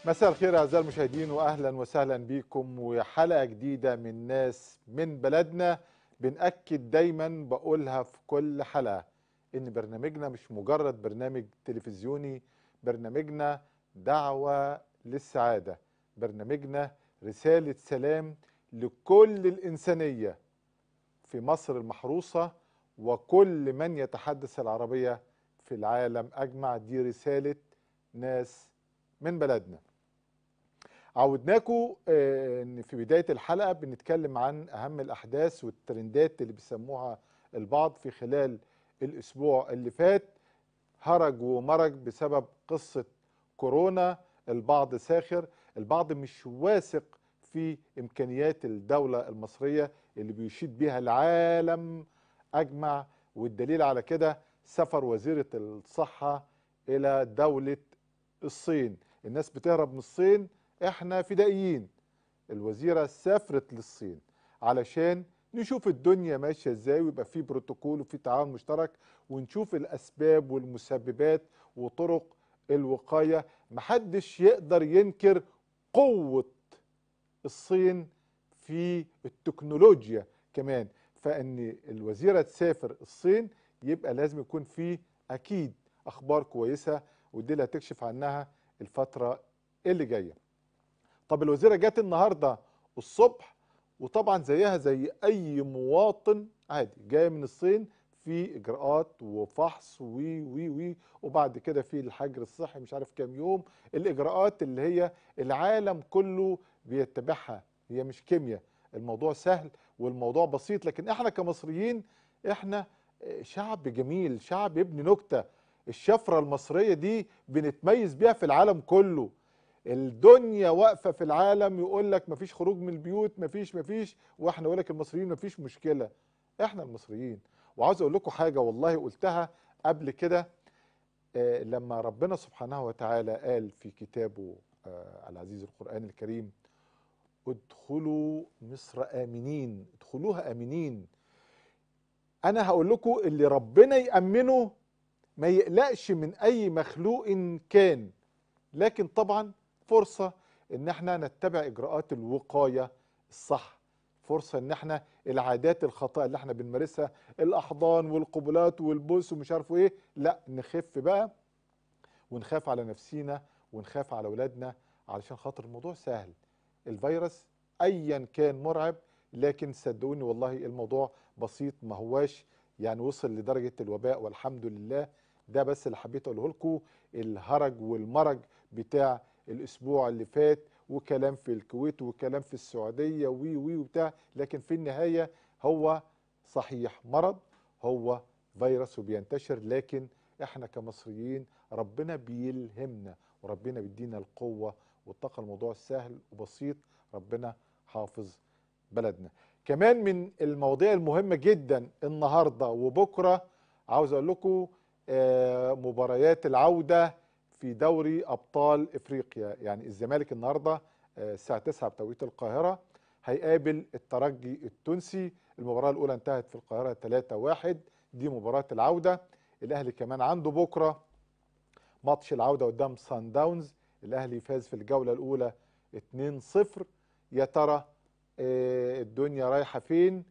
مساء الخير اعزائي المشاهدين، واهلا وسهلا بكم وحلقه جديده من ناس من بلدنا. بنأكد دايما، بقولها في كل حلقه، ان برنامجنا مش مجرد برنامج تلفزيوني. برنامجنا دعوه للسعاده، برنامجنا رساله سلام لكل الانسانيه في مصر المحروسه وكل من يتحدث العربيه في العالم اجمع. دي رساله ناس من بلدنا. عودناكم ان في بدايه الحلقه بنتكلم عن اهم الاحداث والترندات اللي بيسموها البعض في خلال الاسبوع اللي فات. هرج ومرج بسبب قصه كورونا. البعض ساخر، البعض مش واثق في امكانيات الدوله المصريه اللي بيشيد بها العالم اجمع. والدليل على كده سفر وزيره الصحه الى دوله الصين. الناس بتهرب من الصين، احنا فدائيين. الوزيرة سافرت للصين علشان نشوف الدنيا ماشية ازاي، ويبقى في بروتوكول وفي تعاون مشترك، ونشوف الاسباب والمسببات وطرق الوقاية. محدش يقدر ينكر قوة الصين في التكنولوجيا كمان. فان الوزيرة تسافر الصين يبقى لازم يكون في اكيد اخبار كويسة، ودي اللي هتكشف عنها الفترة اللي جاية. طب الوزيرة جت النهاردة الصبح، وطبعا زيها زي اي مواطن عادي جاي من الصين، في اجراءات وفحص وي وبعد كده في الحجر الصحي مش عارف كام يوم. الاجراءات اللي هي العالم كله بيتبعها، هي مش كيمياء. الموضوع سهل والموضوع بسيط، لكن احنا كمصريين احنا شعب جميل، شعب ابن نكتة. الشفرة المصرية دي بنتميز بيها في العالم كله. الدنيا واقفه في العالم يقول لك مفيش خروج من البيوت، مفيش، واحنا نقول لك المصريين مفيش مشكله. احنا المصريين. وعاوز اقول لكم حاجه والله قلتها قبل كده. لما ربنا سبحانه وتعالى قال في كتابه العزيز القرآن الكريم: ادخلوا مصر آمنين، ادخلوها آمنين. انا هقول لكم اللي ربنا يأمنه ما يقلقش من اي مخلوق كان. لكن طبعا فرصة ان احنا نتبع اجراءات الوقاية الصح. فرصة ان احنا العادات الخاطئة اللي احنا بنمارسها، الاحضان والقبلات والبوس ومش عارف ايه، لا نخف بقى ونخاف على نفسينا ونخاف على اولادنا، علشان خاطر الموضوع سهل. الفيروس ايا كان مرعب، لكن صدقوني والله الموضوع بسيط، ما هواش يعني وصل لدرجة الوباء والحمد لله. ده بس اللي حبيت اقوله لكم. الهرج والمرج بتاع الاسبوع اللي فات، وكلام في الكويت وكلام في السعودية وي وبتاع، لكن في النهاية هو صحيح مرض، هو فيروس وبينتشر. لكن احنا كمصريين ربنا بيلهمنا وربنا بيدينا القوة والطاقة. الموضوع سهل وبسيط. ربنا حافظ بلدنا. كمان من المواضيع المهمة جدا النهاردة وبكرة، عاوز اقول لكم مباريات العودة في دوري ابطال افريقيا. يعني الزمالك النهاردة الساعة 9 بتوقيت القاهرة هيقابل الترجي التونسي. المباراة الاولى انتهت في القاهرة 3-1، دي مباراة العودة. الاهلي كمان عنده بكرة ماتش العودة قدام سان داونز. الاهلي فاز في الجولة الاولى 2-0. يا ترى الدنيا رايحة فين؟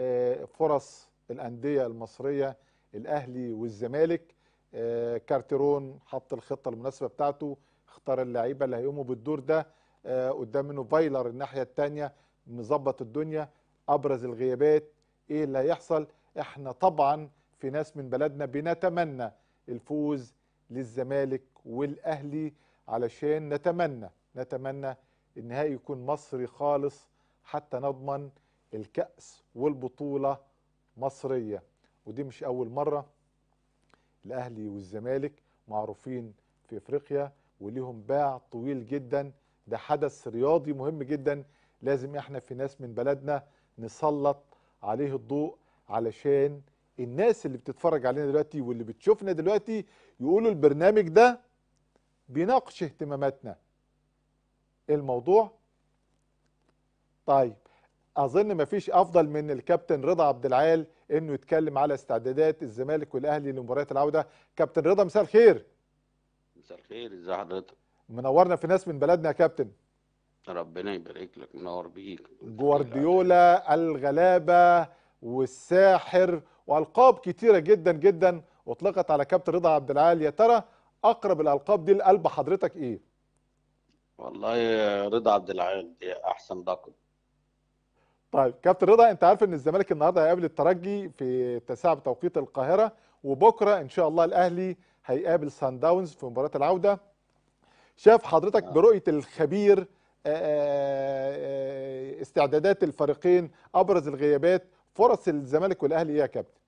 فرص الأندية المصرية الاهلي والزمالك. كارتيرون حط الخطة المناسبة بتاعته، اختار اللعيبة اللي هيقوموا بالدور ده. قدام منه فايلر الناحية التانية مظبط الدنيا. ابرز الغيابات ايه اللي هيحصل؟ احنا طبعا في ناس من بلدنا بنتمنى الفوز للزمالك والاهلي، علشان نتمنى النهائي يكون مصري خالص، حتى نضمن الكأس والبطولة مصرية. ودي مش اول مرة. الاهلي والزمالك معروفين في افريقيا وليهم باع طويل جدا. ده حدث رياضي مهم جدا، لازم احنا في ناس من بلدنا نسلط عليه الضوء، علشان الناس اللي بتتفرج علينا دلوقتي واللي بتشوفنا دلوقتي يقولوا البرنامج ده بيناقش اهتماماتنا. الموضوع طيب. اظن مفيش افضل من الكابتن رضا عبد العال انه يتكلم على استعدادات الزمالك والاهلي لمباريات العوده. كابتن رضا مساء الخير. مساء الخير، ازي حضرتك؟ منورنا في ناس من بلدنا يا كابتن. ربنا يبارك لك، منور بيك جميع الاعلام. جوارديولا، الغلابة، والساحر، وألقاب كتيرة جدا جدا أطلقت على كابتن رضا عبد العال. يا ترى أقرب الألقاب دي لقلب حضرتك إيه؟ والله رضا عبد العال دي احسن لقب. طيب كابتن رضا، أنت عارف إن الزمالك النهارده هيقابل الترجي في 9 بتوقيت القاهرة، وبكرة إن شاء الله الأهلي هيقابل سان داونز في مباراة العودة. شاف حضرتك آه. برؤية الخبير استعدادات الفريقين، أبرز الغيابات، فرص الزمالك والأهلي إيه يا كابتن؟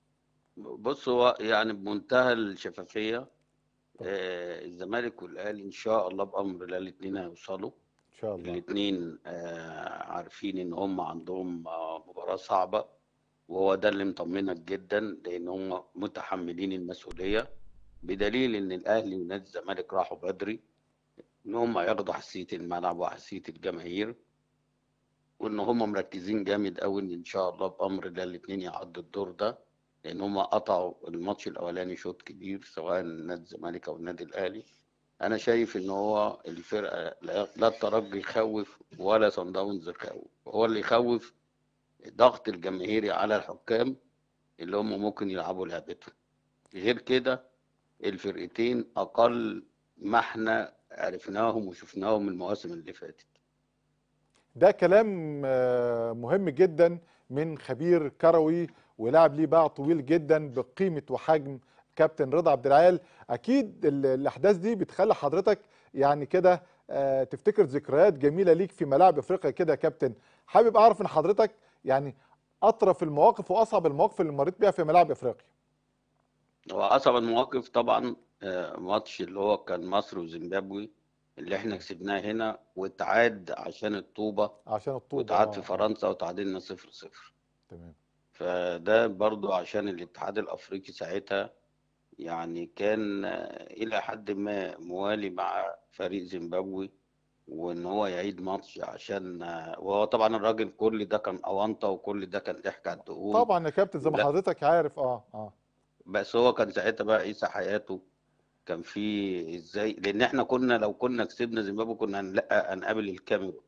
بص، هو يعني بمنتهى الشفافيه، طب الزمالك والاهلي ان شاء الله بامر الله الاثنين هيوصلوا. إن شاء الله. الاثنين عارفين ان هم عندهم مباراه صعبه، وهو ده اللي مطمنك جدا، لان هم متحملين المسؤوليه، بدليل ان الاهلي ونادي الزمالك راحوا بدري، ان هم ياخدوا حساسيه الملعب وحساسيه الجماهير، وان هم مركزين جامد قوي ان شاء الله بامر الله الاثنين يعدوا الدور ده، لان هم قطعوا الماتش الاولاني شوط كبير سواء نادي الزمالك او النادي الاهلي. انا شايف ان هو الفرقه لا الترجي يخوف ولا صن داونز يخوف، هو اللي يخوف ضغط الجماهيري على الحكام اللي هم ممكن يلعبوا لعبتهم. غير كده الفرقتين اقل ما احنا عرفناهم وشفناهم المواسم اللي فاتت. ده كلام مهم جدا من خبير كروي ولاعب ليه باع طويل جدا بقيمة وحجم كابتن رضا عبد العال. اكيد الاحداث دي بتخلي حضرتك يعني كده تفتكر ذكريات جميلة ليك في ملاعب افريقيا كده يا كابتن. حابب اعرف من حضرتك يعني اطرف المواقف واصعب المواقف اللي مريت بيها في ملاعب افريقيا. هو أصعب المواقف طبعا ماتش اللي هو كان مصر وزيمبابوي، اللي احنا كسبناه هنا واتعاد عشان الطوبة، عشان الطوبة، واتعاد في اه. فرنسا وتعادلنا 0-0. تمام. فده برضو عشان الاتحاد الأفريقي ساعتها يعني كان إلى حد ما موالي مع فريق زيمبابوي، وإن هو يعيد ماتش عشان وهو طبعا الراجل كل ده كان أونطة وكل ده كان ضحك على الدقون. طبعا يا كابتن زي ما ولا حضرتك عارف، اه. بس هو كان ساعتها بقى عيسى حياته كان في ازاي، لان احنا كنا لو كنا كسبنا زيمبابوي كنا هنقابل الكاميرون.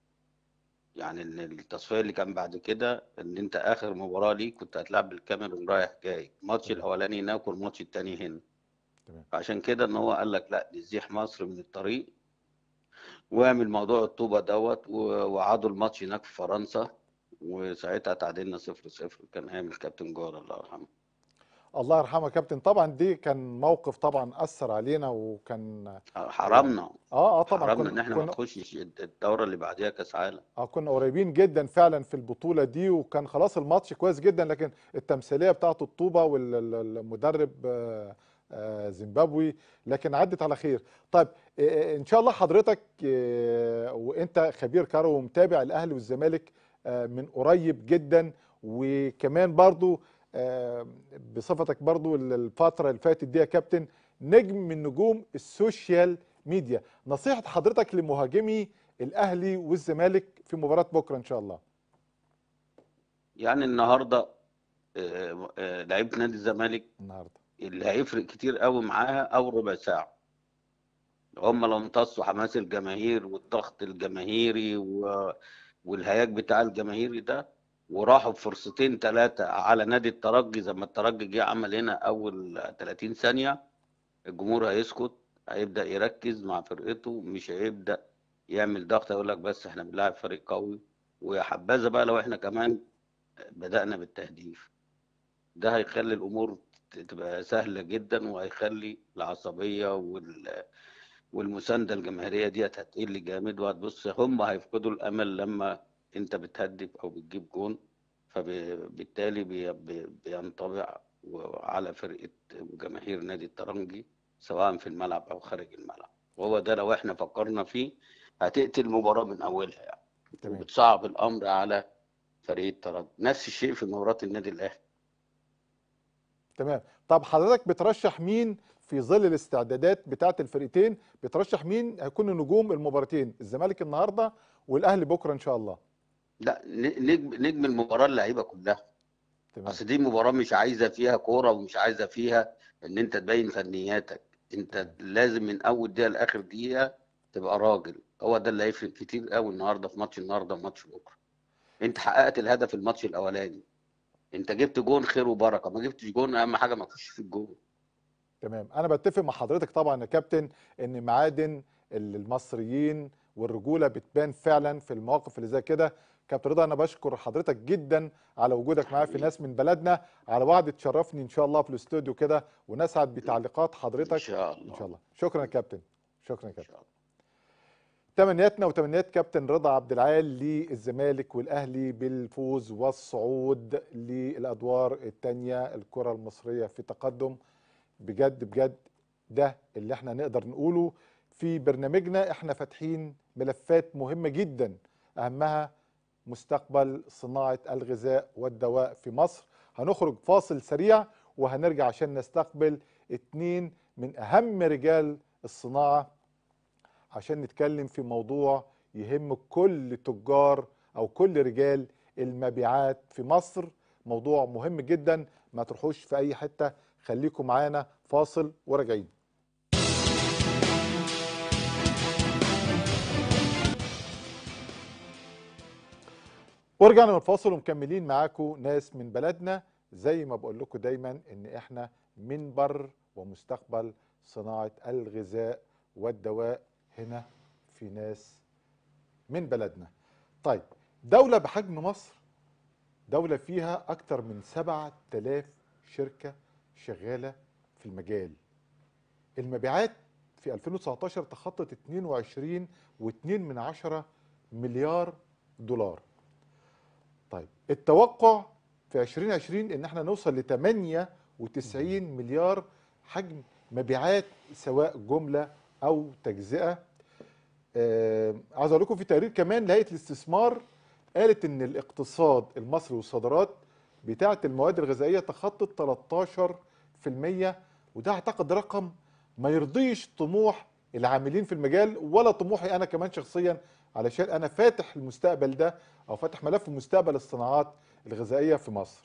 يعني التصفيه اللي كان بعد كده ان انت اخر مباراه ليك كنت هتلعب الكاميرون رايح جاي، الماتش تمام. الاولاني هناك والماتش التاني هنا. تمام. فعشان كده ان هو قال لك لا نزيح مصر من الطريق، واعمل موضوع الطوبه دوت وعادوا الماتش هناك في فرنسا، وساعتها تعادلنا 0-0. كان ايام الكابتن جوهر الله يرحمه. الله يرحمه يا كابتن. طبعا دي كان موقف طبعا اثر علينا، وكان يعني حرمنا طبعا حرمنا كنا ان احنا ما كنا نخشش الدوره اللي بعديها كاس عالم. كنا قريبين جدا فعلا في البطوله دي، وكان خلاص الماتش كويس جدا، لكن التمثيليه بتاعت الطوبه والمدرب زيمبابوي، لكن عدت على خير. طيب ان شاء الله حضرتك وانت خبير كروي ومتابع الاهلي والزمالك من قريب جدا، وكمان برضو بصفتك برضو الفتره اللي فاتت دي يا كابتن نجم من نجوم السوشيال ميديا، نصيحه حضرتك لمهاجمي الاهلي والزمالك في مباراه بكره ان شاء الله. يعني النهارده لعيبه نادي الزمالك النهارده اللي هيفرق كتير قوي معاها اول ربع ساعه، هم لو امتصوا حماس الجماهير والضغط الجماهيري والهياج بتاع الجماهيري ده، وراحوا بفرصتين ثلاثه على نادي الترجي زي ما الترجي جه عمل هنا اول 30 ثانيه، الجمهور هيسكت، هيبدا يركز مع فرقته، مش هيبدا يعمل ضغط يقول لك بس احنا بنلعب فريق قوي. ويا حبذا بقى لو احنا كمان بدأنا بالتهديف، ده هيخلي الامور تبقى سهله جدا، وهيخلي العصبيه والمسانده الجماهيريه دي هتقل جامد، وهتبص هم هيفقدوا الامل لما انت بتهدف او بتجيب جون، فبالتالي بينطبع على فرقه وجماهير نادي الترجي سواء في الملعب او خارج الملعب. وهو ده لو احنا فكرنا فيه هتقتل المباراه من اولها يعني، تمام. وبتصعب الامر على فريق الترجي. نفس الشيء في مباراه النادي الاهلي. تمام. طب حضرتك بترشح مين في ظل الاستعدادات بتاعه الفرقتين؟ بترشح مين هيكون نجوم المباراتين، الزمالك النهارده والاهلي بكره ان شاء الله؟ لا، نجم المباراه اللعيبه كلها. تمام. اصل دي مباراه مش عايزه فيها كوره، ومش عايزه فيها ان انت تبين فنياتك، انت لازم من اول دقيقه لاخر دقيقه تبقى راجل. هو ده اللي هيفرق كتير قوي النهارده في ماتش النهارده وماتش بكره. انت حققت الهدف الماتش الاولاني، انت جبت جون خير وبركه، ما جبتش جون اهم حاجه ما تخش في الجون. تمام، انا بتفق مع حضرتك طبعا يا كابتن ان معادن المصريين والرجوله بتبان فعلا في المواقف اللي زي كده. كابتن رضا، انا بشكر حضرتك جدا على وجودك معايا في حبيبي ناس من بلدنا. على وعد تشرفني ان شاء الله في الاستوديو كده، ونسعد بتعليقات ان حضرتك شاء ان شاء الله. الله. شكرا يا كابتن، شكرا يا ان كابتن. شاء الله. تمنياتنا وتمنيات كابتن رضا عبد العال للزمالك والاهلي بالفوز والصعود للادوار الثانيه. الكره المصريه في تقدم بجد بجد. ده اللي احنا نقدر نقوله في برنامجنا. احنا فاتحين ملفات مهمة جدا، اهمها مستقبل صناعة الغذاء والدواء في مصر. هنخرج فاصل سريع وهنرجع عشان نستقبل اتنين من اهم رجال الصناعة، عشان نتكلم في موضوع يهم كل تجار او كل رجال المبيعات في مصر. موضوع مهم جدا، ما تروحوش في اي حتة، خليكم معانا. فاصل وراجعين. ورجعنا من الفاصل ومكملين معاكم ناس من بلدنا. زي ما بقول لكم دايما ان احنا منبر ومستقبل صناعة الغذاء والدواء هنا في ناس من بلدنا. طيب، دولة بحجم مصر، دولة فيها أكتر من 7000 شركة شغالة في المجال. المبيعات في 2019 تخطت 22.2 مليار دولار. طيب، التوقع في 2020 ان احنا نوصل ل 98 مليار حجم مبيعات، سواء جملة او تجزئة. عاوز اقول لكم في تقرير كمان لهيئة الاستثمار قالت ان الاقتصاد المصري والصادرات بتاعة المواد الغذائية تخطت 13%. وده اعتقد رقم ما يرضيش طموح العاملين في المجال ولا طموحي انا كمان شخصيا، علشان انا فاتح المستقبل ده او فاتح ملف مستقبل الصناعات الغذائية في مصر.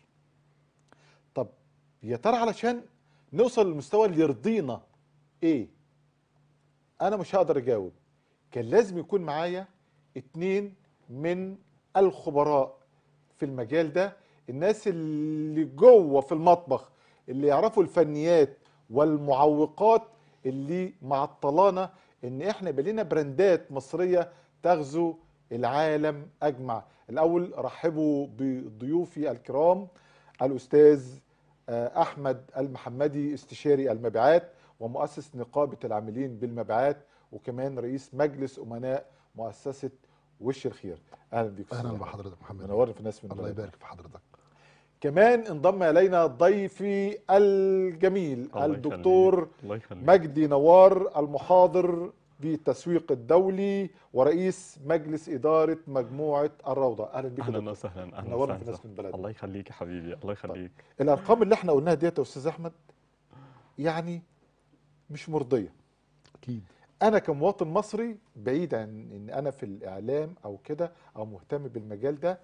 طب يا ترى علشان نوصل للمستوى اللي يرضينا ايه؟ انا مش هقدر اجاوب. كان لازم يكون معايا اتنين من الخبراء في المجال ده، الناس اللي جوه في المطبخ، اللي يعرفوا الفنيات والمعوقات اللي معطلانا ان احنا يبقى لنا براندات مصرية تغزو العالم اجمع. الاول رحبوا بضيوفي الكرام، الاستاذ احمد المحمدي، استشاري المبيعات ومؤسس نقابة العاملين بالمبيعات، وكمان رئيس مجلس امناء مؤسسة وش الخير. اهلا بيك اهلا أستاذ بحضرتك محمد. منورنا في ناس من الله بلدنا. يبارك في حضرتك. كمان انضم الينا ضيفي الجميل الله الدكتور يخليك. الله يخليك. مجدي نوار، المحاضر بالتسويق الدولي ورئيس مجلس إدارة مجموعة الروضة. أهلا بك يا اهلا دكتور. وسهلا. اهلا منورنا في وسهلا. ناس من بلدنا. الله يخليك يا حبيبي. الله يخليك. الأرقام اللي احنا قلناها ديت يا أستاذ أحمد يعني مش مرضية. اكيد. أنا كمواطن مصري، بعيد عن إن أنا في الإعلام أو كده أو مهتم بالمجال ده،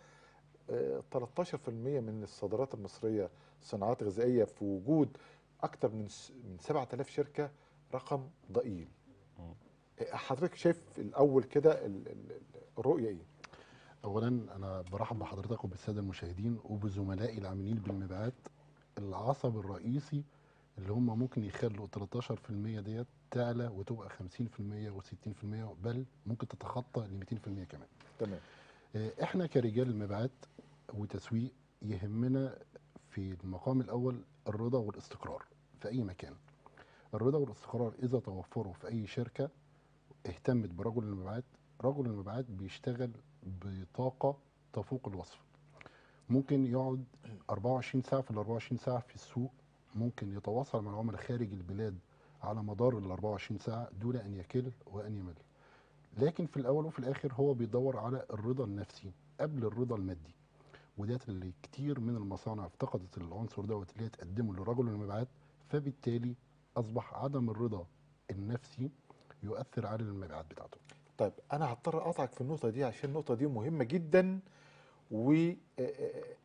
13% من الصادرات المصرية صناعات غذائية في وجود أكتر من 7000 شركة، رقم ضئيل. حضرتك شايف الأول كده الرؤية إيه؟ اولا انا برحب بحضرتك وبالساده المشاهدين وبزملائي العاملين بالمبيعات. العصب الرئيسي اللي هم ممكن يخلوا 13% ديت تعلى وتبقى 50% و60%، بل ممكن تتخطى ل 200% كمان. تمام. احنا كرجال المبيعات وتسويق يهمنا في المقام الاول الرضا والاستقرار في اي مكان. الرضا والاستقرار اذا توفروا في اي شركه اهتمت برجل المبيعات، رجل المبيعات بيشتغل بطاقه تفوق الوصف. ممكن يقعد 24 ساعه في ال 24 ساعه في السوق، ممكن يتواصل مع العملاء خارج البلاد على مدار ال 24 ساعه دون ان يكل وان يمل. لكن في الاول وفي الاخر هو بيدور على الرضا النفسي قبل الرضا المادي، وده اللي كتير من المصانع افتقدت العنصر دوت اللي هي تقدمه لرجل المبيعات، فبالتالي اصبح عدم الرضا النفسي يؤثر على المبيعات بتاعته. طيب أنا هضطر أقطعك في النقطة دي عشان النقطة دي مهمة جدا.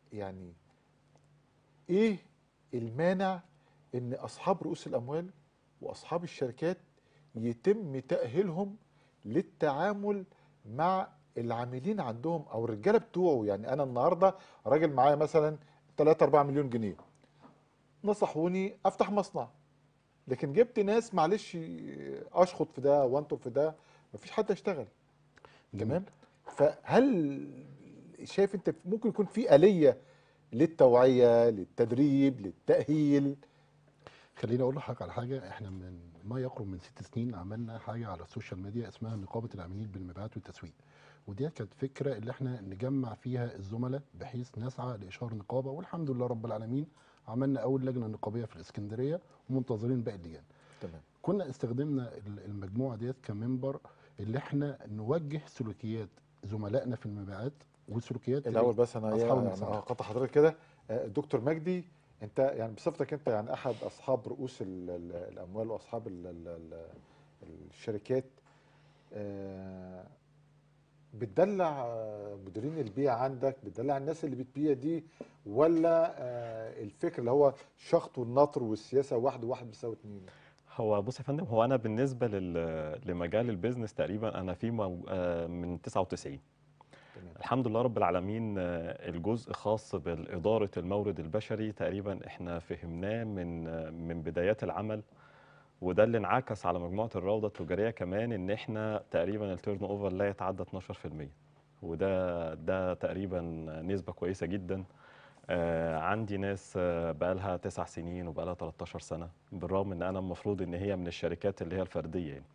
ويعني إيه المانع إن أصحاب رؤوس الأموال واصحاب الشركات يتم تاهيلهم للتعامل مع العاملين عندهم او الرجاله بتوعه. يعني انا النهارده راجل معايا مثلا 3 4 مليون جنيه، نصحوني افتح مصنع، لكن جبت ناس معلش اشخط في ده وانطر في ده، مفيش حد يشتغل. جميل. تمام. فهل شايف انت ممكن يكون في آلية للتوعية، للتدريب، للتأهيل؟ خليني اقول لحضرتك على حاجه. احنا من ما يقرب من 6 سنين عملنا حاجه على السوشيال ميديا اسمها نقابه العاملين بالمبيعات والتسويق، ودي كانت فكره اللي احنا نجمع فيها الزملاء بحيث نسعى لاشهار نقابه، والحمد لله رب العالمين عملنا اول لجنه نقابيه في الاسكندريه ومنتظرين باقي اللجان. تمام. كنا استخدمنا المجموعه ديت كمنبر اللي احنا نوجه سلوكيات زملائنا في المبيعات وسلوكيات الاول بس اصحاب انا المصالح. هقطع حضرتك كده. دكتور مجدي، انت يعني بصفتك انت يعني احد اصحاب رؤوس الاموال واصحاب الشركات، آه، بتدلع مديرين البيع عندك، بتدلع الناس اللي بتبيع دي، ولا الفكر اللي هو الشخط والنطر والسياسه واحد وواحد بيساوي اتنين؟ هو بص يا فندم، هو انا بالنسبه لمجال البيزنس تقريبا انا في من 99. تمام. الحمد لله رب العالمين. الجزء خاص بالإدارة المورد البشري تقريبا احنا فهمناه من بدايات العمل، وده اللي انعكس على مجموعة الروضة التجارية كمان، ان احنا تقريبا التيرن اوفر لا يتعدى 12%، وده تقريبا نسبة كويسة جدا. عندي ناس بقالها 9 سنين وبقالها 13 سنة، بالرغم ان انا المفروض ان هي من الشركات اللي هي الفردية يعني.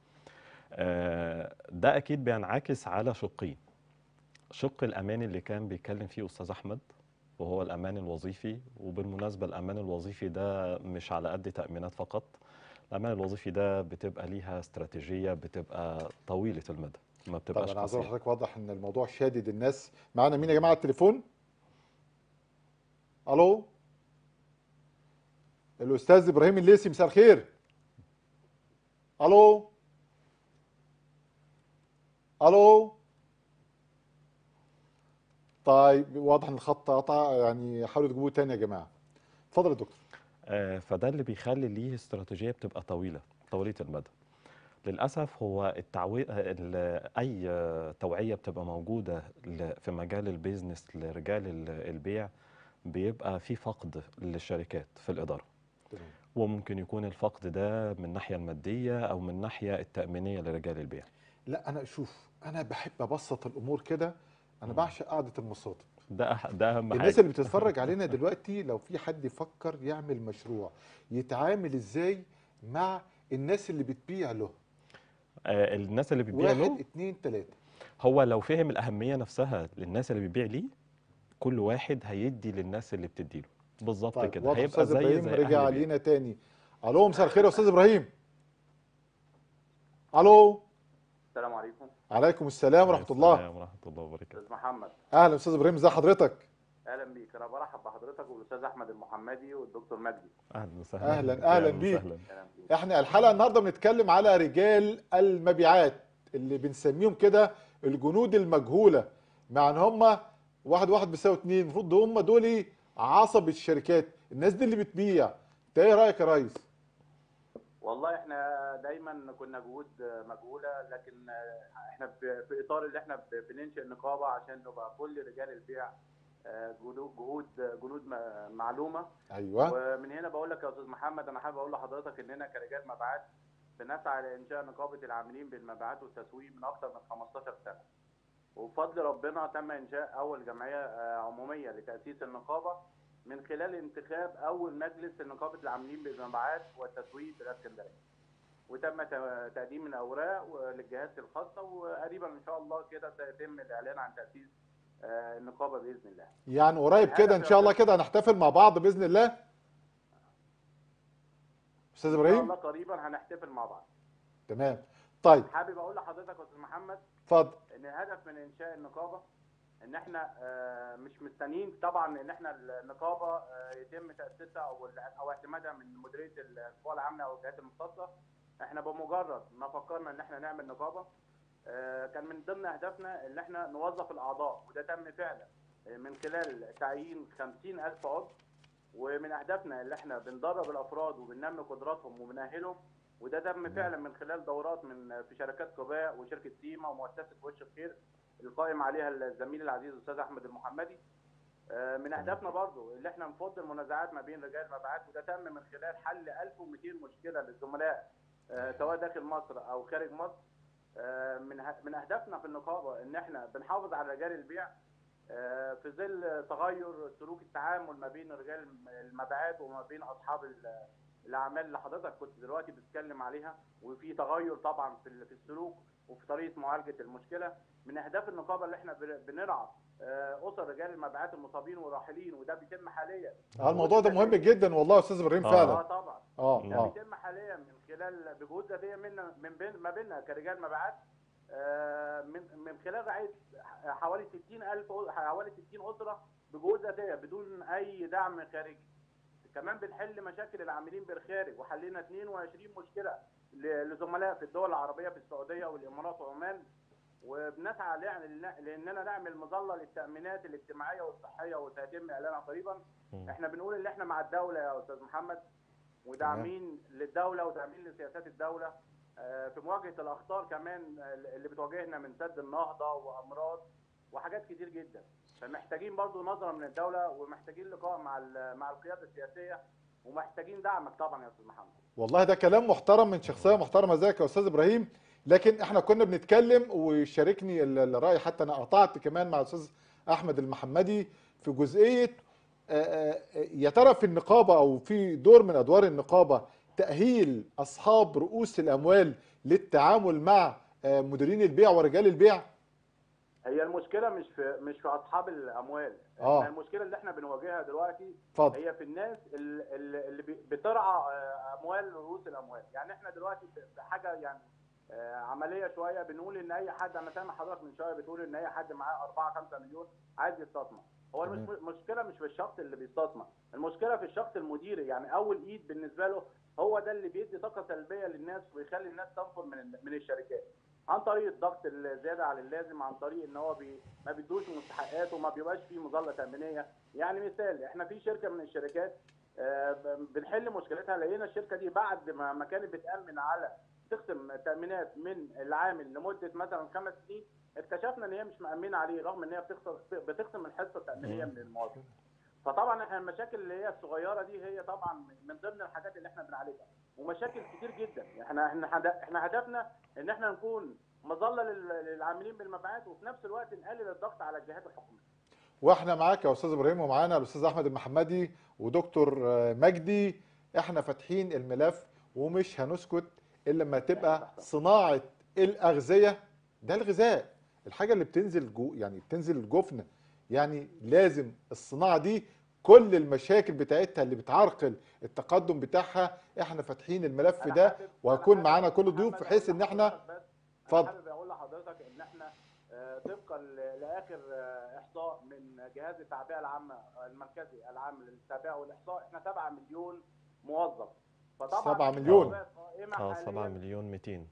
ده اكيد بينعكس على شقين. شق الأمان اللي كان بيتكلم فيه أستاذ أحمد، وهو الأمان الوظيفي. وبالمناسبة الأمان الوظيفي ده مش على قد تأمينات فقط، الأمان الوظيفي ده بتبقى ليها استراتيجية، بتبقى طويلة المدى، ما طب بتبقاش انا عايز اقول قصيرة. لحضرتك واضح ان الموضوع شادد الناس. معانا مين يا جماعه على التليفون؟ الو، الاستاذ ابراهيم الليثي، مساء الخير. الو، الو. طيب واضح ان الخط قطع، يعني حاولوا تجيبوه تاني يا جماعه. اتفضل يا دكتور. فده اللي بيخلي ليه استراتيجية بتبقى طويلة المدى. للأسف هو أي توعية بتبقى موجودة في مجال البيزنس لرجال البيع، بيبقى في فقد للشركات في الإدارة. تمام. وممكن يكون الفقد ده من الناحية المادية أو من الناحية التأمينية لرجال البيع. لا انا شوف، انا بحب ابسط الامور كده، انا مم. بعشق قعده المصادر. ده أهم الناس حاجة. اللي بتتفرج علينا دلوقتي لو في حد يفكر يعمل مشروع، يتعامل ازاي مع الناس اللي بتبيع له؟ الناس اللي بتبيع واحد له، اتنين تلاتة. هو لو فهم الأهمية نفسها للناس اللي بتبيع ليه، كل واحد هيدي للناس اللي بتديله بالظبط طيب كده، واضح هيبقى استاذ ابراهيم زي أهل رجع بيت. لينا تاني. الو، مساء الخير يا استاذ ابراهيم. الو. السلام عليكم. عليكم السلام عليه ورحمه الله. السلام ورحمة الله وبركاته. استاذ محمد، اهلا استاذ ابراهيم، ازي حضرتك؟ اهلا بيك. انا برحب بحضرتك والاستاذ احمد المحمدي والدكتور مجدي. أهلا وسهلا بك، اهلا اهلا أهلا بيك. وسهلا. اهلا بيك. احنا الحلقه النهارده بنتكلم على رجال المبيعات اللي بنسميهم كده الجنود المجهوله، مع ان هم واحد بيساوي اتنين، المفروض هم دول عصب الشركات، الناس دي اللي بتبيع. انت ايه رايك يا ريس؟ والله احنا دايما كنا جهود مجهوله، لكن احنا في اطار اللي احنا بننشئ نقابه عشان نبقى كل رجال البيع جنود معلومه. ايوه. ومن هنا بقول لك يا استاذ محمد، انا حابب اقول لحضرتك اننا كرجال مبيعات بنسعى لانشاء نقابه العاملين بالمبيعات والتسويق من اكثر من 15 سنه. وبفضل ربنا تم انشاء اول جمعيه عموميه لتاسيس النقابه من خلال انتخاب اول مجلس لنقابه العاملين بالمبيعات والتسويق بالاسكندريه. وتم تقديم الاوراق للجهات الخاصه، وقريبا ان شاء الله كده سيتم الاعلان عن تاسيس النقابه باذن الله. يعني قريب كده ان شاء الله كده هنحتفل مع بعض باذن الله. استاذ ان شاء ابراهيم. الله قريبا هنحتفل مع بعض. تمام. طيب حابب اقول لحضرتك يا استاذ محمد، اتفضل. ان الهدف من انشاء النقابه ان احنا مش مستنيين طبعا ان احنا النقابه يتم تاسيسها او اعتمادها من مديريه القوى العامه او الجهات المختصه. احنا بمجرد ما فكرنا ان احنا نعمل نقابه، كان من ضمن اهدافنا ان احنا نوظف الاعضاء، وده تم فعلا من خلال تعيين 50,000 عضو. ومن اهدافنا اللي احنا بندرب الافراد وبننمي قدراتهم وبنأهلهم، وده تم فعلا من خلال دورات في شركات قباء وشركه سيما ومؤسسه وش الخير القائم عليها الزميل العزيز الاستاذ احمد المحمدي. من اهدافنا برضو اللي احنا نفض المنازعات ما بين رجال المبيعات، وده تم من خلال حل 1200 مشكله للزملاء سواء داخل مصر او خارج مصر. من اهدافنا في النقابه ان احنا بنحافظ على رجال البيع في ظل تغير سلوك التعامل ما بين رجال المبيعات وما بين اصحاب الاعمال اللي حضرتك كنت دلوقتي بتتكلم عليها، وفي تغير طبعا في السلوك وفي طريقه معالجه المشكله. من اهداف النقابه اللي احنا بنرعى اسر رجال المبيعات المصابين والراحلين، وده بيتم حاليا. الموضوع ده مهم جدا والله يا استاذ ابراهيم فعلا. طبعا. ده بيتم حاليا من خلال بجهود ذاتيه ما بيننا كرجال مبيعات، من خلال رعايه حوالي 60 اسره بجهود ذاتيه بدون اي دعم خارجي. كمان بنحل مشاكل العاملين بالخارج، وحلينا 22 مشكله لزملاء في الدول العربيه في السعوديه والامارات وعمان، وبنسعى لاننا نعمل مظله للتامينات الاجتماعيه والصحيه وسيتم اعلانها قريبا. احنا بنقول ان احنا مع الدوله يا استاذ محمد، وداعمين للدوله وداعمين لسياسات الدوله في مواجهه الاخطار كمان اللي بتواجهنا من سد النهضه وامراض وحاجات كتير جدا. فمحتاجين برضو نظره من الدوله، ومحتاجين لقاء مع القياده السياسيه، ومحتاجين دعمك طبعا يا استاذ محمد. والله ده كلام محترم من شخصيه محترمه زيك يا استاذ ابراهيم. لكن احنا كنا بنتكلم وشاركني الراي، حتى انا قطعت كمان مع الاستاذ احمد المحمدي في جزئيه يا ترى في النقابه او في دور من ادوار النقابه تاهيل اصحاب رؤوس الاموال للتعامل مع مديرين البيع ورجال البيع. هي المشكله مش في اصحاب الاموال. المشكله اللي احنا بنواجهها دلوقتي فضل. هي في الناس اللي بترعى اموال رؤوس الاموال. يعني احنا دلوقتي بحاجه يعني عمليه شويه، بنقول ان اي حد، انا سامع حضرتك من شويه بتقول ان اي حد معاه 4-5 مليون عايز يستثمر. هو المشكله مش في الشخص اللي بيستثمر، المشكله في الشخص المدير. يعني اول ايد بالنسبه له هو ده اللي بيدي طاقه سلبيه للناس ويخلي الناس تنفر من الشركات عن طريق الضغط الزياده على اللازم، عن طريق ان هو ما بيدوش مستحقاته وما بيبقاش فيه مظله تامينيه. يعني مثال، احنا في شركه من الشركات بنحل مشكلتها، لقينا الشركه دي بعد ما كانت بتامن على تخصم تامينات من العامل لمده مثلا 5 سنين، اكتشفنا ان هي مش مامنه عليه رغم ان هي بتخصم الحصه التامينيه من الموظف. فطبعا احنا المشاكل اللي هي الصغيره دي هي طبعا من ضمن الحاجات اللي احنا بنعالجها، ومشاكل كتير جدا. احنا هدفنا ان احنا نكون مظله للعاملين بالمبيعات، وفي نفس الوقت نقلل الضغط على الجهات الحكوميه. واحنا معاك يا استاذ ابراهيم، ومعانا الاستاذ احمد المحمدي ودكتور مجدي. احنا فاتحين الملف ومش هنسكت الا لما تبقى صناعه الاغذيه ده الغذاء، الحاجه اللي بتنزل يعني بتنزل الجفن. يعني لازم الصناعه دي كل المشاكل بتاعتها اللي بتعرقل التقدم بتاعها، احنا فاتحين الملف ده، وهيكون معانا كل الضيوف بحيث ان احنا اتفضل. حابب اقول لحضرتك ان احنا طبقا لاخر احصاء من جهاز التعبئه العامه المركزي العام للتعبئه والاحصاء، احنا 7 مليون موظف. فطبعا 7 مليون 7 مليون 200.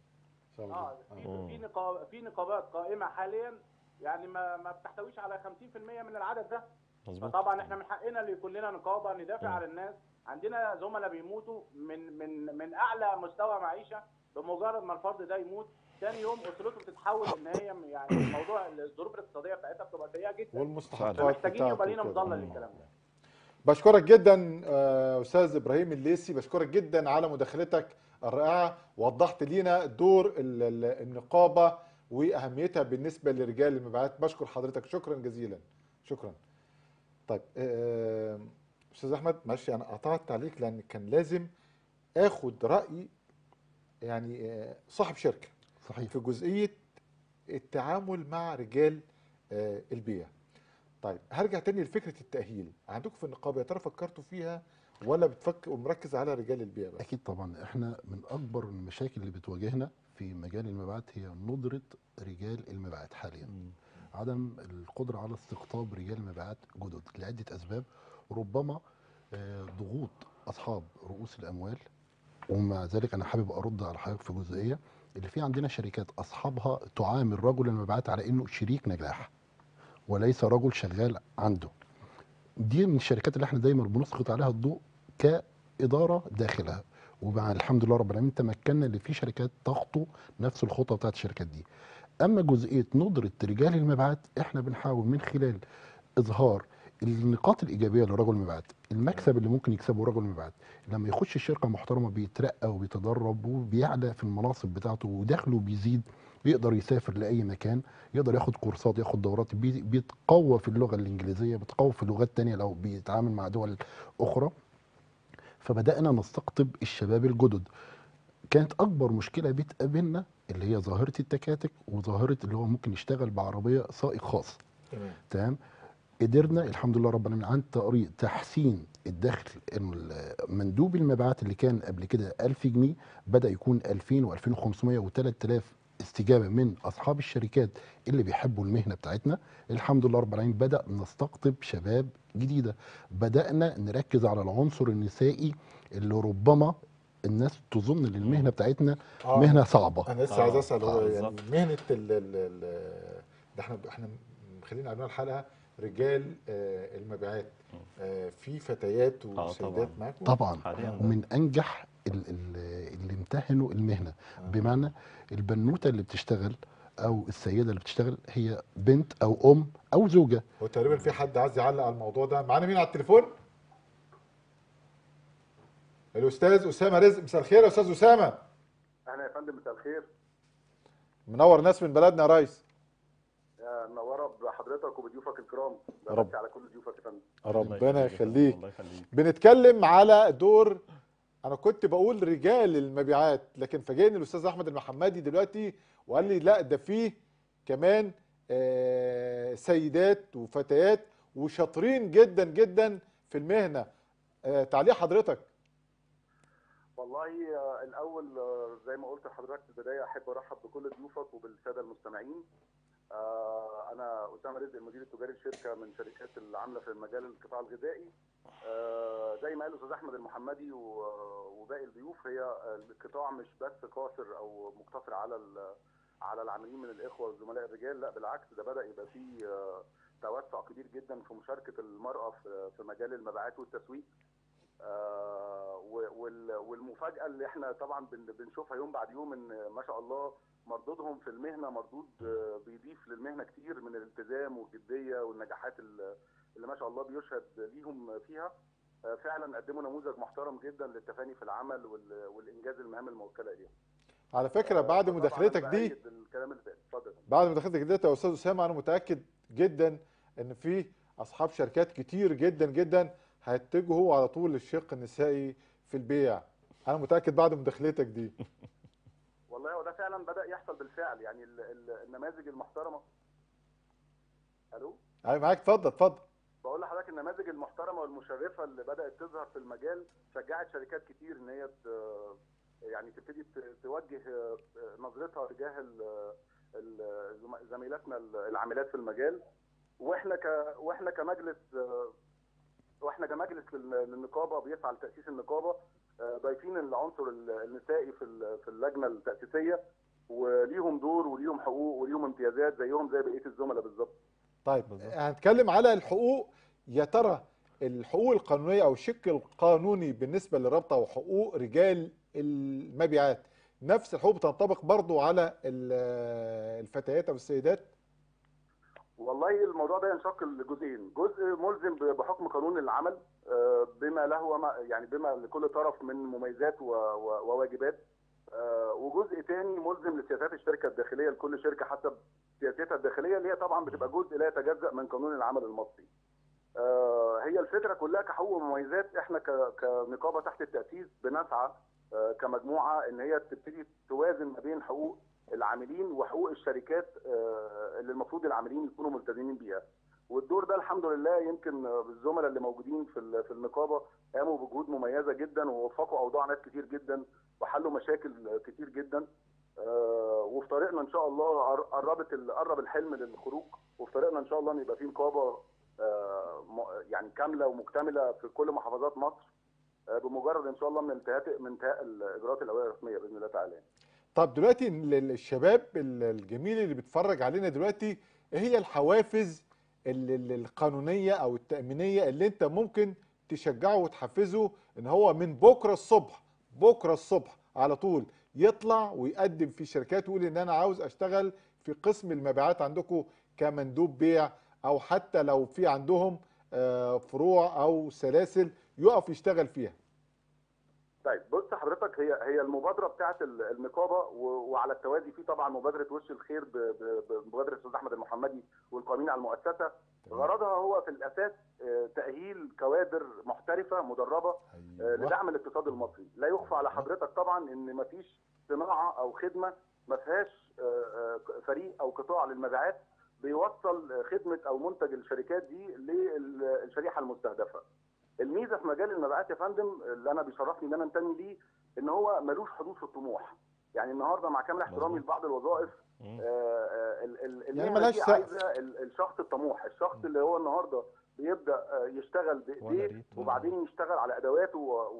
في نقابات قائمه حاليا يعني ما بتحتويش على 50% من العدد ده. مظبوط. فطبعا احنا من حقنا اللي يكون لنا نقابه ندافع على الناس. عندنا زملاء بيموتوا من اعلى مستوى معيشه، بمجرد ما الفرد ده يموت ثاني يوم اسرته بتتحول ان هي يعني موضوع الظروف الاقتصاديه بتاعتها بتبقى ضيقه جدا، والمستحقات محتاجين يبقى لينا مظله للكلام ده. بشكرك جدا استاذ ابراهيم الليثي، بشكرك جدا على مداخلتك الرائعه، وضحت لينا دور النقابه واهميتها بالنسبه لرجال المبيعات. بشكر حضرتك شكرا جزيلا. شكرا. طيب استاذ احمد معلش انا قطعت عليك لان كان لازم اخد راي يعني صاحب شركه صحيح في جزئيه التعامل مع رجال البيع. طيب هرجع تاني لفكره التاهيل عندكم في النقابه، يا ترى فكرتوا فيها ولا بتفكر ومركز على رجال البيع بس؟ اكيد طبعا، احنا من اكبر المشاكل اللي بتواجهنا في مجال المبيعات هي ندره رجال المبيعات حاليا. عدم القدره على استقطاب رجال مبيعات جدد لعده اسباب، ربما ضغوط اصحاب رؤوس الاموال. ومع ذلك انا حابب ارد على حضرتك في جزئيه اللي في عندنا شركات اصحابها تعامل رجل المبيعات على انه شريك نجاح وليس رجل شغال عنده. دي من الشركات اللي احنا دايما بنسقط عليها الضوء كاداره داخلها، ومع الحمد لله رب العالمين تمكنا ان في شركات تخطو نفس الخطوه بتاعت الشركات دي. اما جزئيه ندره رجال المبيعات، احنا بنحاول من خلال اظهار النقاط الايجابيه لرجل المبيعات، المكسب اللي ممكن يكسبه رجل المبيعات لما يخش الشركه محترمه، بيترقى وبيتدرب وبيعلى في المناصب بتاعته ودخله بيزيد، بيقدر يسافر لاي مكان، يقدر ياخد كورسات، ياخد دورات، بيتقوى في اللغه الانجليزيه، بيتقوى في لغات تانية لو بيتعامل مع دول اخرى. فبدانا نستقطب الشباب الجدد. كانت اكبر مشكله بتقابلنا اللي هي ظاهره التكاتك، وظاهره اللي هو ممكن يشتغل بعربيه سائق خاص. تمام. تمام. قدرنا الحمد لله رب العالمين عن طريق تحسين الدخل، مندوب المبيعات اللي كان قبل كده 1000 جنيه بدا يكون 2000 و2500 و3000 استجابه من اصحاب الشركات اللي بيحبوا المهنه بتاعتنا. الحمد لله رب العالمين بدا نستقطب شباب جديده، بدانا نركز على العنصر النسائي اللي ربما الناس تظن ان المهنه بتاعتنا مهنه صعبه. انا لسه عايز اسال، هو يعني بالظبط. مهنه ده احنا مخلين عنوان الحلقه رجال المبيعات. في فتيات وسيدات طبعاً. معاكم؟ طبعا حاليا ومن انجح اللي امتهنوا المهنه. بمعنى البنوته اللي بتشتغل او السيده اللي بتشتغل هي بنت او ام او زوجه. هو تقريبا في حد عايز يعلق على الموضوع ده. معانا مين على التليفون؟ الاستاذ اسامه رزق. مساء الخير يا استاذ اسامه. اهلا يا فندم، مساء الخير. منور ناس من بلدنا يا ريس. منوره بحضرتك وبضيوفك الكرام. رب. بمسي على كل ضيوفك يا فندم. ربنا يخليك. الله يخليك. بنتكلم على دور، انا كنت بقول رجال المبيعات، لكن فاجئني الاستاذ احمد المحمدي دلوقتي وقال لي لا، ده فيه كمان سيدات وفتيات وشاطرين جدا جدا في المهنه. تعليق حضرتك؟ والله الاول زي ما قلت لحضرتك في البدايه، احب ارحب بكل ضيوفك وبالساده المستمعين. انا اسامه رزق، المدير التجاري لشركه من شركات العامله في مجال القطاع الغذائي. زي ما قال الاستاذ احمد المحمدي وباقي الضيوف، هي القطاع مش بس قاصر او مقتصر على العاملين من الاخوه والزملاء الرجال، لا بالعكس، ده بدا يبقى فيه توسع كبير جدا في مشاركه المراه في مجال المبيعات والتسويق. والمفاجاه اللي احنا طبعا بنشوفها يوم بعد يوم، ان ما شاء الله مردودهم في المهنه مردود بيضيف للمهنه كتير من الالتزام والجديه والنجاحات اللي ما شاء الله بيشهد ليهم فيها. فعلا قدموا نموذج محترم جدا للتفاني في العمل والانجاز المهام الموكله اليهم. على فكره بعد مداخلتك دي، الكلام اللي فات، اتفضل. بعد مداخلتك دي يا استاذ اسامه، انا متاكد جدا ان في اصحاب شركات كتير جدا جدا هيتجهوا على طول للشق النسائي في البيع. انا متاكد بعد مداخلتك دي. والله هو ده فعلا بدا يحصل بالفعل، يعني النماذج المحترمه. الو، ايوه معاك، اتفضل. بقول لحضرتك النماذج المحترمه والمشرفه اللي بدات تظهر في المجال شجعت شركات كتير ان هي يعني تبتدي توجه نظرتها تجاه زميلاتنا العاملات في المجال. واحنا كمجلس للنقابه بيسعى لتاسيس النقابه، ضايفين العنصر النسائي في اللجنه التاسيسيه، وليهم دور وليهم حقوق وليهم امتيازات زيهم زي بقيه الزملاء بالظبط. طيب هنتكلم على الحقوق. يا ترى الحقوق القانونيه او الشق القانوني بالنسبه للرابطه وحقوق رجال المبيعات نفس الحقوق بتنطبق برضو على الفتيات او السيدات؟ والله الموضوع ده ينشق لجزئين، جزء ملزم بحكم قانون العمل بما له يعني بما لكل طرف من مميزات وواجبات، وجزء تاني ملزم لسياسات الشركه الداخليه لكل شركه حسب سياستها الداخليه، اللي هي طبعا بتبقى جزء لا يتجزأ من قانون العمل المصري. هي الفكره كلها كحقوق ومميزات، احنا كنقابه تحت التأسيس بنسعى كمجموعه ان هي تبتدي توازن ما بين حقوق العاملين وحقوق الشركات اللي المفروض العاملين يكونوا ملتزمين بيها. والدور ده الحمد لله يمكن الزملاء اللي موجودين في النقابه قاموا بجهود مميزه جدا، ووفقوا اوضاع ناس كتير جدا وحلوا مشاكل كتير جدا. وفي طريقنا ان شاء الله قرب الحلم للخروج، وفي طريقنا ان شاء الله ان يبقى في نقابه يعني كامله ومكتمله في كل محافظات مصر بمجرد ان شاء الله من انتهاء الاجراءات الاوليه الرسميه باذن الله تعالى. طب دلوقتي الشباب الجميل اللي بيتفرج علينا دلوقتي، ايه هي الحوافز القانونيه او التامينيه اللي انت ممكن تشجعه وتحفزه ان هو من بكره الصبح بكره الصبح على طول يطلع ويقدم في شركات ويقول ان انا عاوز اشتغل في قسم المبيعات عندكم كمندوب بيع، او حتى لو في عندهم فروع او سلاسل يقف يشتغل فيها. طيب بص حضرتك، هي المبادره بتاعت النقابه، وعلى التوازي في طبعا مبادره وش الخير بمبادره الاستاذ احمد المحمدي والقائمين على المؤسسه. غرضها هو في الاساس تاهيل كوادر محترفه مدربه لدعم الاقتصاد المصري. لا يخفى على حضرتك طبعا ان مفيش صناعه او خدمه ما فيهاش فريق او قطاع للمبيعات بيوصل خدمه او منتج الشركات دي للشريحه المستهدفه. الميزه في مجال المبيعات يا فندم اللي انا بيشرفني ان انا انتمي ليه، ان هو ملوش حدود في الطموح. يعني النهارده مع كامل احترامي لبعض الوظائف يعني ملهاش دي عايزه الشخص الطموح، الشخص اللي هو النهارده بيبدا يشتغل بايديه وبعدين يشتغل على ادواته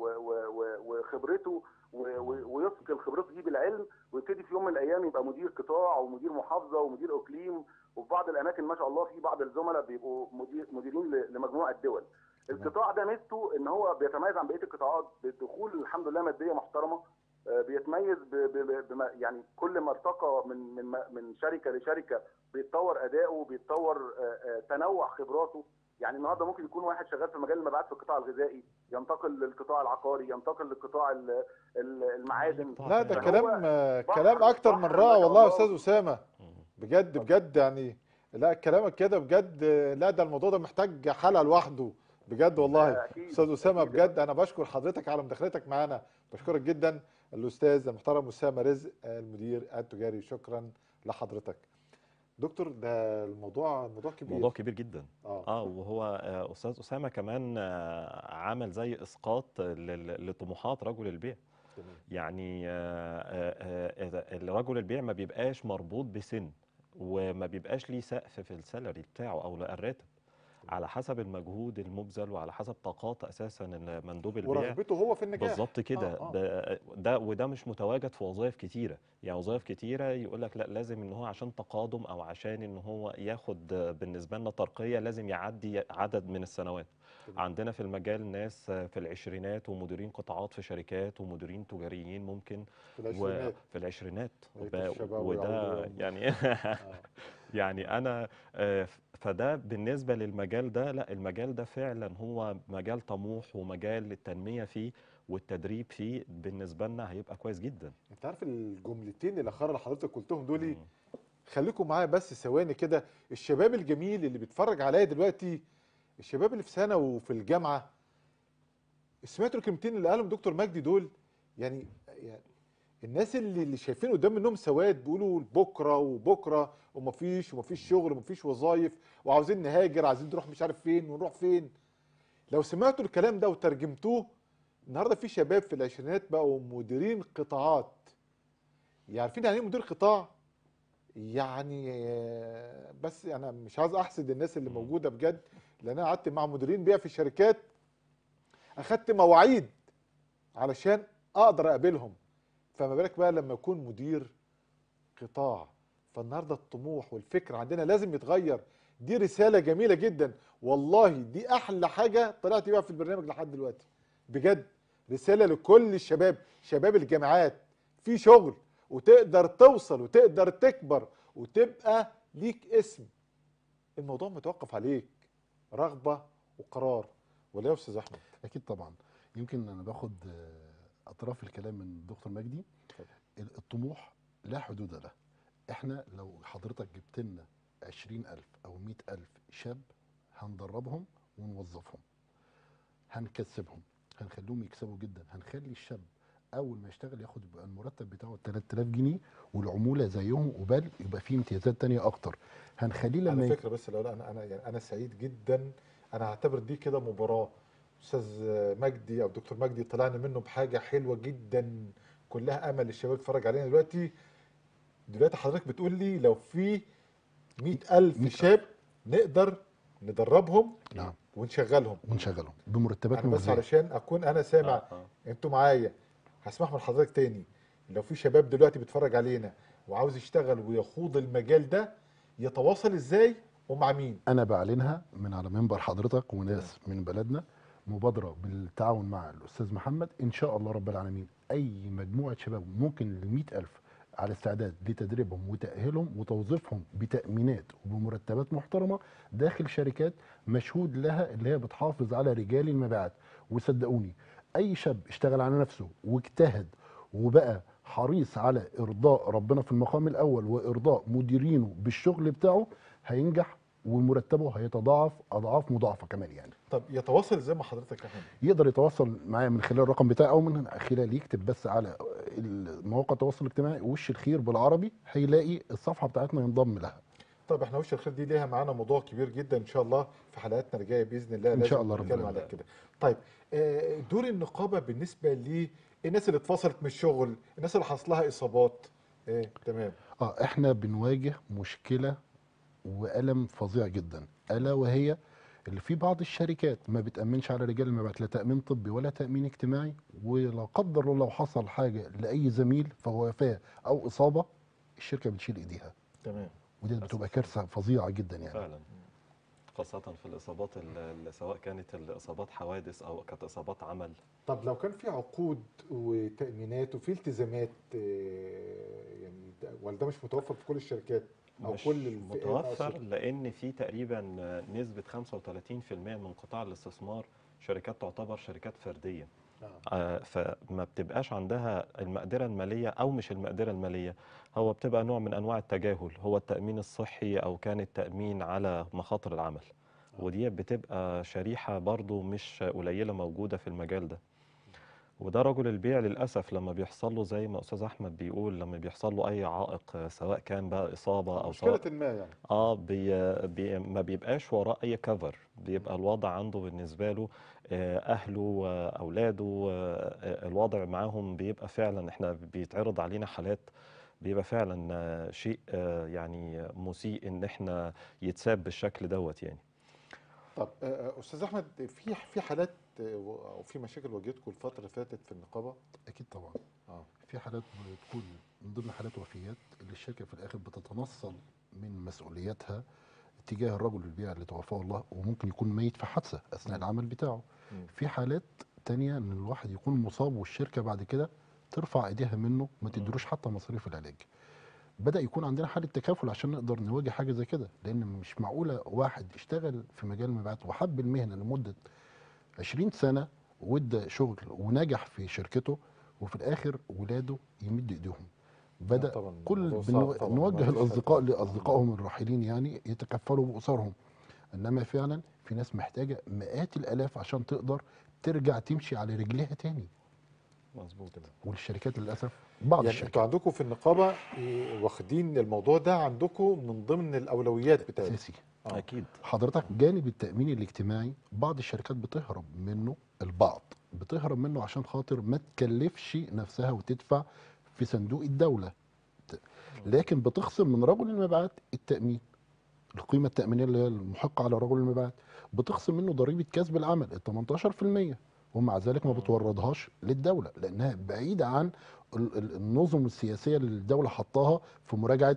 وخبرته ويثقل خبرته دي بالعلم، ويبتدي في يوم من الايام يبقى مدير قطاع ومدير محافظه ومدير اقليم، وفي بعض الاماكن ما شاء الله في بعض الزملاء بيبقوا مديرين لمجموعه دول. القطاع ده ميزته ان هو بيتميز عن بقيه القطاعات بدخول الحمد لله ماديه محترمه، بيتميز يعني كل ما ارتقى من شركه لشركه بيتطور اداؤه، بيتطور تنوع خبراته. يعني النهارده ممكن يكون واحد شغال في مجال المبيعات في القطاع الغذائي ينتقل للقطاع العقاري، ينتقل للقطاع المعادن. لا ده كلام اكتر من رائع والله يا استاذ اسامه، بجد بجد يعني. لا كلامك كده بجد، لا ده الموضوع ده محتاج حلقه لوحده بجد والله. استاذ اسامه بجد انا بشكر حضرتك على مداخلتك معانا، بشكرك جدا الاستاذ المحترم اسامه رزق المدير التجاري. شكرا لحضرتك دكتور. ده الموضوع كبير، موضوع كبير جدا. وهو استاذ اسامه كمان عمل زي اسقاط لطموحات رجل البيع. يعني رجل البيع ما بيبقاش مربوط بسن، وما بيبقاش ليه سقف في السالري بتاعه او الراتب، على حسب المجهود المبذل وعلى حسب طاقات اساسا مندوب البيع ورغبته هو في النجاح. بالظبط كده. وده مش متواجد في وظائف كتيره. يعني وظائف كتيره يقول لك لا لازم ان هو عشان تقادم او عشان ان هو ياخد بالنسبه لنا ترقيه لازم يعدي عدد من السنوات. عندنا في المجال ناس في العشرينات ومديرين قطاعات في شركات ومديرين تجاريين ممكن في العشرينات وده يعني يعني انا فده بالنسبه للمجال ده، لا المجال ده فعلا هو مجال طموح ومجال للتنميه فيه والتدريب فيه بالنسبه لنا هيبقى كويس جدا. انت عارف الجملتين الاخيره اللي حضرتك قلتهم دول، خليكم معايا بس ثواني كده. الشباب الجميل اللي بيتفرج عليا دلوقتي، الشباب اللي في سنه وفي الجامعه، سمعتوا الكلمتين اللي قالهم دكتور مجدي دول؟ يعني الناس اللي شايفين قدام منهم سواد بيقولوا بكره وبكره ومفيش شغل ومفيش وظايف وعاوزين نهاجر، عايزين نروح مش عارف فين ونروح فين. لو سمعتوا الكلام ده وترجمتوه، النهارده في شباب في العشرينات بقوا مديرين قطاعات. عارفين يعني ايه مدير قطاع؟ يعني بس انا مش عايز احسد الناس اللي موجوده بجد، لان انا قعدت مع مديرين بيع في الشركات، اخدت مواعيد علشان اقدر اقابلهم، فما بالك بقى لما يكون مدير قطاع. فالنهارده الطموح والفكر عندنا لازم يتغير. دي رساله جميله جدا والله، دي احلى حاجه طلعت بيها في البرنامج لحد دلوقتي بجد. رساله لكل الشباب، شباب الجامعات، في شغل وتقدر توصل وتقدر تكبر وتبقى ليك اسم. الموضوع متوقف عليك رغبه وقرار، ولا يا استاذ احمد؟ اكيد طبعا. يمكن انا باخد اطراف الكلام من الدكتور مجدي. الطموح لا حدود له. احنا لو حضرتك جبت لنا 20,000 أو 100,000 شاب هندربهم ونوظفهم، هنكسبهم، هنخليهم يكسبوا جدا، هنخلي الشاب اول ما يشتغل ياخد المرتب بتاعه 3000 جنيه والعموله زيهم، وبل يبقى فيه امتيازات تانية اكتر. هنخليه لما على فكره بس لو انا سعيد جدا. انا هعتبر دي كده مباراه. استاذ مجدي او دكتور مجدي طلعنا منه بحاجه حلوه جدا كلها امل للشباب يتفرج علينا دلوقتي حضرتك بتقول لي لو في 100,000 شاب نقدر ندربهم نعم ونشغلهم بمرتبات مجزيه. بس علشان اكون انا سامع انتوا معايا، هسمح من حضرتك تاني. لو في شباب دلوقتي بيتفرج علينا وعاوز يشتغل ويخوض المجال ده، يتواصل ازاي ومع مين؟ انا بعلنها من على منبر حضرتك وناس من بلدنا، مبادره بالتعاون مع الاستاذ محمد، ان شاء الله رب العالمين اي مجموعه شباب ممكن ال 100,000 على استعداد لتدريبهم وتاهيلهم وتوظيفهم بتامينات وبمرتبات محترمه داخل شركات مشهود لها اللي هي بتحافظ على رجال المبيعات. وصدقوني اي شاب اشتغل على نفسه واجتهد وبقى حريص على ارضاء ربنا في المقام الاول وارضاء مديرينه بالشغل بتاعه هينجح، ومرتبه هيتضاعف اضعاف مضاعفه كمان يعني. طب يتواصل زي ما حضرتك يا فندم؟ يقدر يتواصل معايا من خلال الرقم بتاعي او من خلال يكتب بس على مواقع التواصل الاجتماعي وش الخير بالعربي هيلاقي الصفحه بتاعتنا ينضم لها. طب احنا وش الخير دي ليها معانا موضوع كبير جدا ان شاء الله في حلقاتنا الجايه باذن الله، إن شاء لازم الله رب نتكلم العالمين. على كده. طيب دور النقابه بالنسبه للناس اللي اتفصلت من الشغل، الناس اللي حصل لها اصابات. تمام. احنا بنواجه مشكله والم فظيع جدا، الا وهي اللي في بعض الشركات ما بتامنش على رجال المبيعات لا تامين طبي ولا تامين اجتماعي، ولا قدر الله لو حصل حاجه لاي زميل فهو وفاه او اصابه الشركه بتشيل ايديها، تمام. ودي بتبقى كارثه فظيعه جدا يعني. فعلا، خاصة في الإصابات سواء كانت الإصابات حوادث أو كانت إصابات عمل. طب لو كان في عقود وتامينات وفي التزامات يعني ولا ده مش متوفر في كل الشركات او مش كل الفئات متوفر، أقصد؟ لأن في تقريبا نسبة 35% من قطاع الاستثمار شركات تعتبر شركات فردية. فما بتبقاش عندها المقدرة المالية، أو مش المقدرة المالية، هو بتبقى نوع من أنواع التجاهل، هو التأمين الصحي أو كان التأمين على مخاطر العمل. ودي بتبقى شريحة برضو مش قليلة موجودة في المجال ده. وده رجل البيع للأسف لما بيحصل له زي ما أستاذ أحمد بيقول، لما بيحصل له أي عائق سواء كان بقى إصابة أو مشكله سواء ما يعني. ما بيبقاش وراه أي كفر، بيبقى الوضع عنده بالنسبة له أهله أولاده الوضع معاهم بيبقى فعلا، إحنا بيتعرض علينا حالات بيبقى فعلا شيء يعني مسيء إن إحنا يتساب بالشكل دوت يعني. طب استاذ احمد، في حالات او في مشاكل واجهتكم الفتره اللي فاتت في النقابه؟ اكيد طبعا. اه. في حالات بتكون من ضمن حالات وفيات اللي الشركه في الاخر بتتنصل من مسؤولياتها تجاه الرجل البيع اللي توفاه الله، وممكن يكون ميت في حادثه اثناء العمل بتاعه. في حالات تانية ان الواحد يكون مصاب والشركه بعد كده ترفع ايديها منه ما تدروش حتى مصاريف العلاج. بدأ يكون عندنا حالة تكافل عشان نقدر نواجه حاجة زي كده، لأن مش معقولة واحد اشتغل في مجال المبيعات وحب المهنة لمدة 20 سنة وادى شغل ونجح في شركته، وفي الآخر ولاده يمد إيديهم. بدأ طبعاً كل الموضوع صعب طبعاً، نوجه مفيش الأصدقاء حد. لأصدقائهم الراحلين يعني يتكفلوا بأسرهم، إنما فعلا في ناس محتاجة مئات الآلاف عشان تقدر ترجع تمشي على رجليها تاني. مظبوط. والشركات للأسف بعض يعني الشركات انتوا عندكم في النقابه واخدين الموضوع ده عندكم من ضمن الاولويات بتاعتكم؟ أساسي. أكيد. حضرتك جانب التأمين الاجتماعي بعض الشركات بتهرب منه، البعض بتهرب منه عشان خاطر ما تكلفش نفسها وتدفع في صندوق الدولة، لكن بتخصم من رجل المبيعات التأمين، القيمة التأمينية اللي هي المحقة على رجل المبيعات، بتخصم منه ضريبة كسب العمل ال 18%، ومع ذلك ما بتوردهاش للدولة لأنها بعيدة عن النظم السياسية اللي الدولة حطاها في مراجعة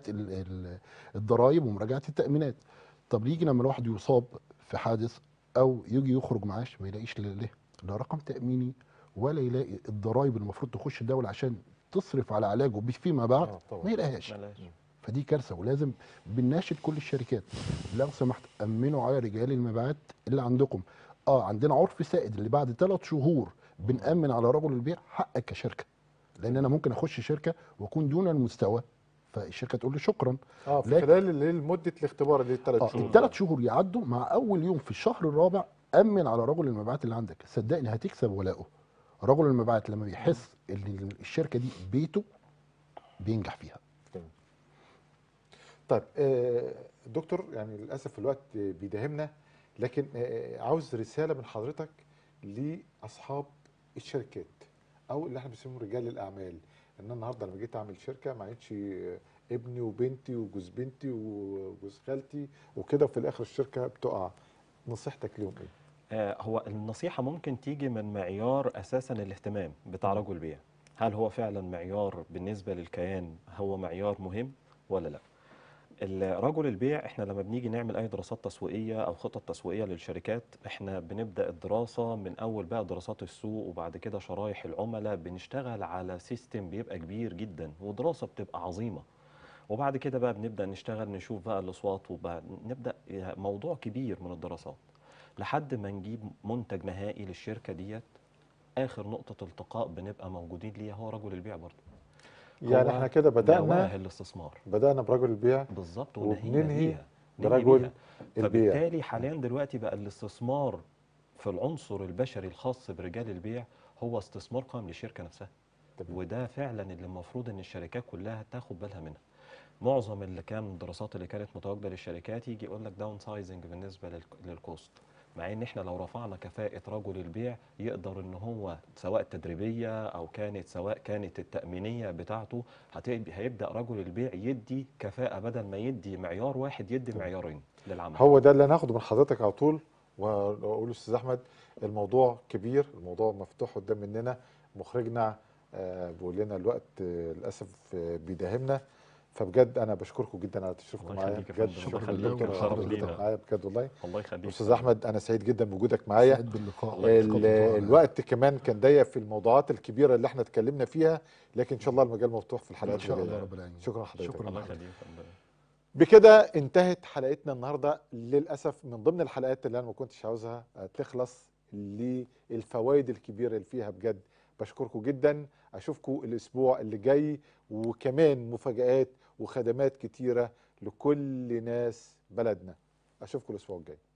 الضرائب ومراجعة التأمينات. طب يجي لما الواحد يصاب في حادث او يجي يخرج معاش ما يلاقيش لا رقم تاميني ولا يلاقي الضرائب اللي المفروض تخش الدوله عشان تصرف على علاجه فيما بعد ما يلاقيهاش. فدي كارثه، ولازم بنناشد كل الشركات لو سمحت امنوا على رجال المبيعات اللي عندكم. عندنا عرف سائد اللي بعد 3 شهور بنامن على رجل البيع حقك كشركه، لان انا ممكن اخش شركه واكون دون المستوى فالشركه تقول لي شكرا. في خلال اللي مده الاختبار اللي 3 شهور. ال3 شهور يعدوا مع اول يوم في الشهر الرابع امن على رجل المبيعات اللي عندك، صدقني هتكسب ولاؤه. رجل المبيعات لما بيحس ان الشركه دي بيته بينجح فيها. طيب دكتور، يعني للاسف الوقت بيداهمنا، لكن عاوز رساله من حضرتك لاصحاب الشركات او اللي احنا بنسميهم رجال الاعمال. ان النهارده لما جيت اعمل شركه ما عادش ابني وبنتي وجوز بنتي وجوز خالتي وكده، وفي الاخر الشركه بتقع. نصيحتك ليهم ايه؟ هو النصيحة ممكن تيجي من معيار أساسا الاهتمام بتاع رجل البيع. هل هو فعلا معيار بالنسبة للكيان هو معيار مهم ولا لا؟ رجل البيع، احنا لما بنيجي نعمل اي دراسات تسويقيه او خطط تسويقيه للشركات، احنا بنبدا الدراسه من اول بقى دراسات السوق، وبعد كده شرايح العملاء، بنشتغل على سيستم بيبقى كبير جدا ودراسه بتبقى عظيمه. وبعد كده بقى بنبدا نشتغل، نشوف بقى الاصوات، وبقى نبدا موضوع كبير من الدراسات لحد ما نجيب منتج نهائي للشركه ديت. اخر نقطه التقاء بنبقى موجودين ليها هو رجل البيع برضه. يعني هو احنا كده نواه الاستثمار بدأنا برجل البيع بالظبط، ونهينا وبننهي بيها. ننهي برجل بيها. البيع. فبالتالي حاليا دلوقتي بقى الاستثمار في العنصر البشري الخاص برجال البيع هو استثمار قائم للشركه نفسها. تمام. وده فعلا اللي المفروض ان الشركات كلها تاخد بالها منها. معظم اللي كان الدراسات اللي كانت متواجده للشركات يجي يقول لك داون سايزنج بالنسبه للكوست، مع ان احنا لو رفعنا كفاءه رجل البيع يقدر ان هو سواء التدريبيه او سواء كانت التامينيه بتاعته، هيبدا رجل البيع يدي كفاءه، بدل ما يدي معيار واحد يدي تمام. معيارين للعمل. هو ده اللي هناخده من حضرتك على طول. واقول استاذ احمد، الموضوع كبير، الموضوع مفتوح قدام مننا. مخرجنا بيقول لنا الوقت للاسف بيداهمنا. فبجد انا بشكركم جدا على تشريفكم الله معايا، يخليك يا بجد فندم، شكرا شكرا لله دكتور وشرف حضرتك لينا. معايا بجد والله. الله يخليك. استاذ احمد انا سعيد جدا بوجودك معايا. سعيد باللقاء. الله يخليك. الوقت كمان كان ضيق في الموضوعات الكبيره اللي احنا اتكلمنا فيها، لكن ان شاء الله المجال مفتوح في ان الحلقات شاء اللي الله جايه. رب العالمين. شكرا لحضرتك. شكرا الله لحضرتك. يخليك يا فندم. بكده انتهت حلقتنا النهارده. للاسف من ضمن الحلقات اللي انا ما كنتش عاوزها تخلص للفوائد الكبيره اللي فيها. بجد بشكركم جدا. اشوفكم الاسبوع اللي جاي، وكمان مفاجآت وخدمات كتيره لكل ناس بلدنا. اشوفكم الاسبوع الجاي.